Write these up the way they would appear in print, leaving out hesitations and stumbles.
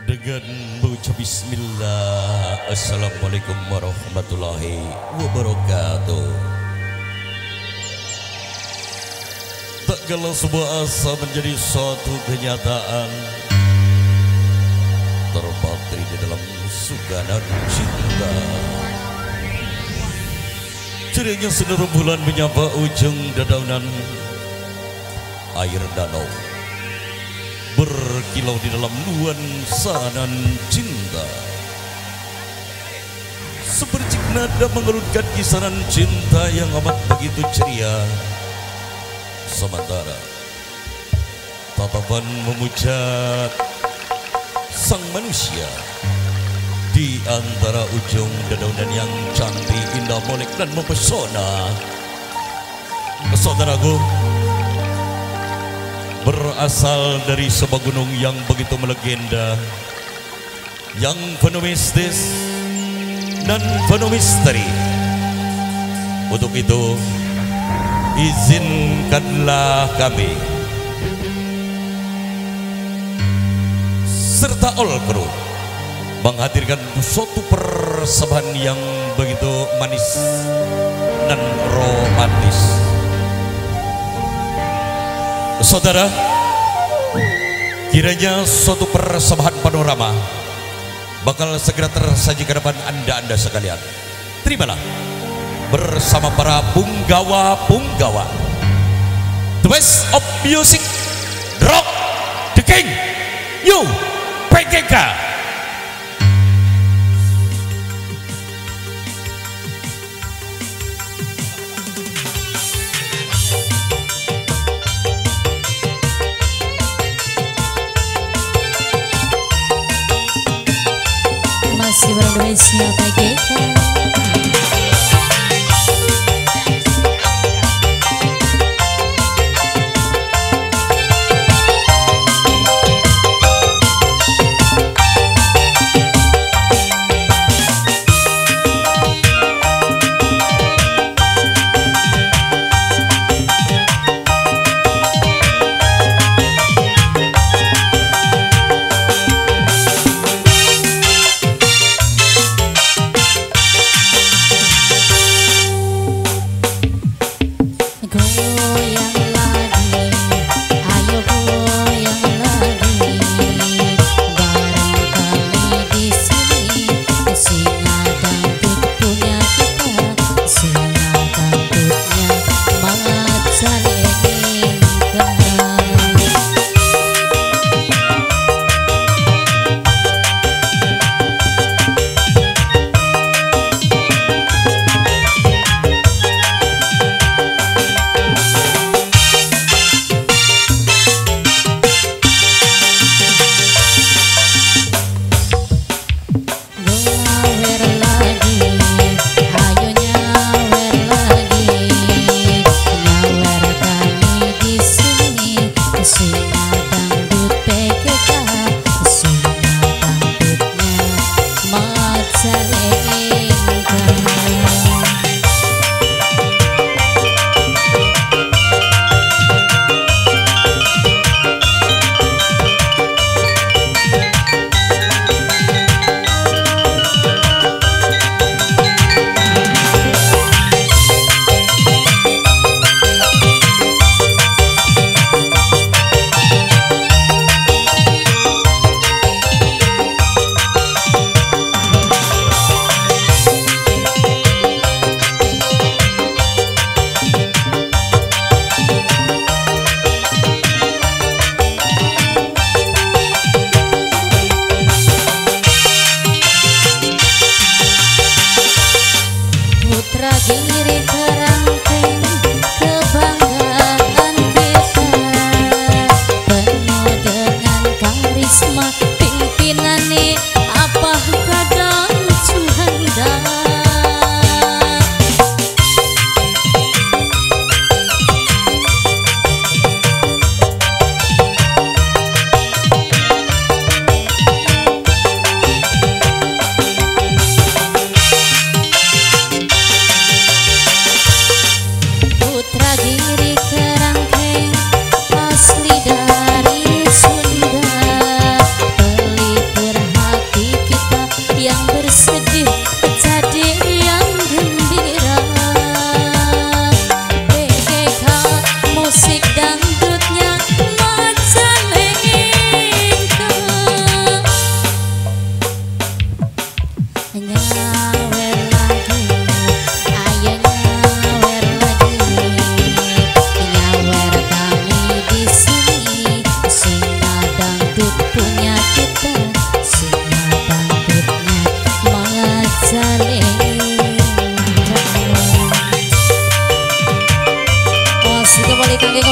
Dengan mengucap bismillah, assalamualaikum warahmatullahi wabarakatuh. Tak kalah sebuah asa menjadi suatu kenyataan, terpatri di dalam suka dan cinta. Cerianya seluruh bulan menyapa ujung dedaunan air danau, berkilau di dalam nuansa dan cinta. Sepercik nada mengelutkan kisaran cinta yang amat begitu ceria. Sementara tatapan memujat sang manusia di antara ujung dedaunan yang cantik, indah, molek dan mempesona. Saudaraku, berasal dari sebuah gunung yang begitu melegenda, yang penuh mistis dan penuh misteri. Untuk itu, izinkanlah kami serta all crew menghadirkan suatu persembahan yang begitu manis dan romantis. Saudara, kiranya suatu persembahan panorama bakal segera tersaji ke depan anda sekalian. Terimalah bersama para punggawa-punggawa the best of music, rock, the king, you, PGK. Masih berdoanya PGK.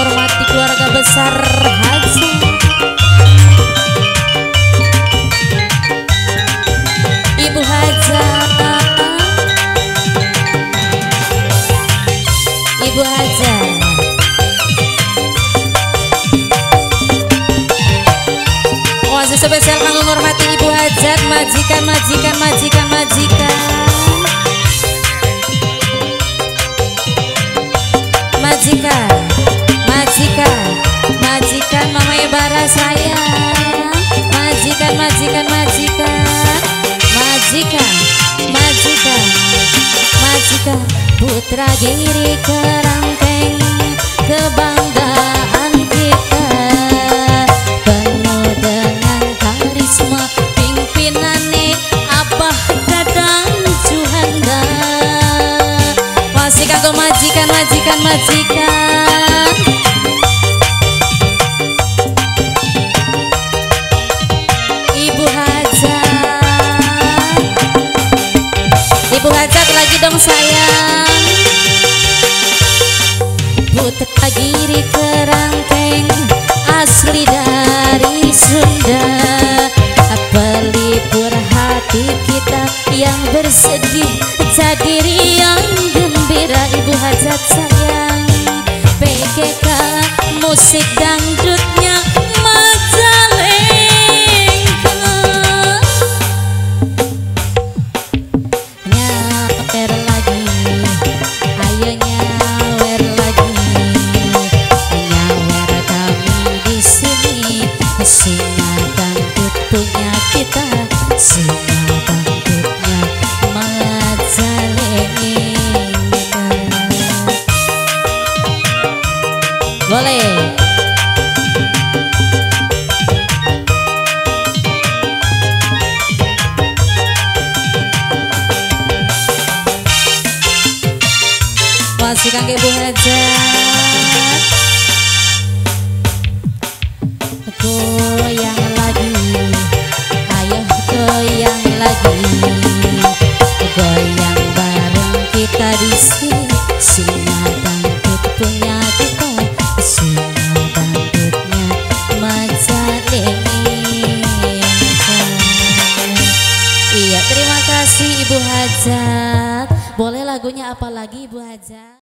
menghormati keluarga besar Haji. Ibu Hajat, Ibu Hajat, oasis spesial kanggo menghormati Ibu Hajat, majikan, majikan, majikan, majikan, majikan, majikan, majikan, Mama Bara saya, majikan, majikan, majikan, majikan, majikan, majikan, putra Giri Kerangkeng, kebanggaan kita, penuh dengan karisma, pimpinane Abah Dadang Juhanda. Masih kanggo majikan, majikan, majikan, Ibu Hajat, Ibu Hajat lagi dong sayang. Putra Giri Kerangkeng asli dari Sunda, pelipur hati kita yang bersedih jadi riang gembira. Ibu Hajat sayang, PGK musik dangdutnya Majalengka. Nyawer lagi, ayo nyawer lagi, nyawer kami di sini. Singa dangdut punya kita, singa dangdutnya Majalengka. Boleh. Masih kangge Ibu Hajat, goyang lagi, ayo goyang lagi, goyang bareng kita di sini. Singa dangdut punya kita, singa dangdutnya Majalengka. Iya, terima kasih Ibu Hajat. Boleh lagunya apa lagi Ibu Hajat?